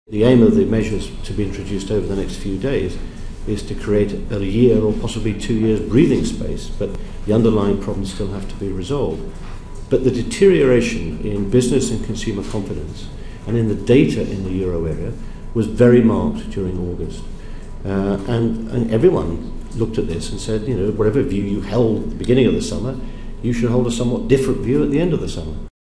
The aim of the measures to be introduced over the next few days is to create a year or possibly 2 years breathing space, but the underlying problems still have to be resolved. But the deterioration in business and consumer confidence and in the data in the euro area was very marked during August. And everyone looked at this and said, you know, whatever view you held at the beginning of the summer, you should hold a somewhat different view at the end of the summer.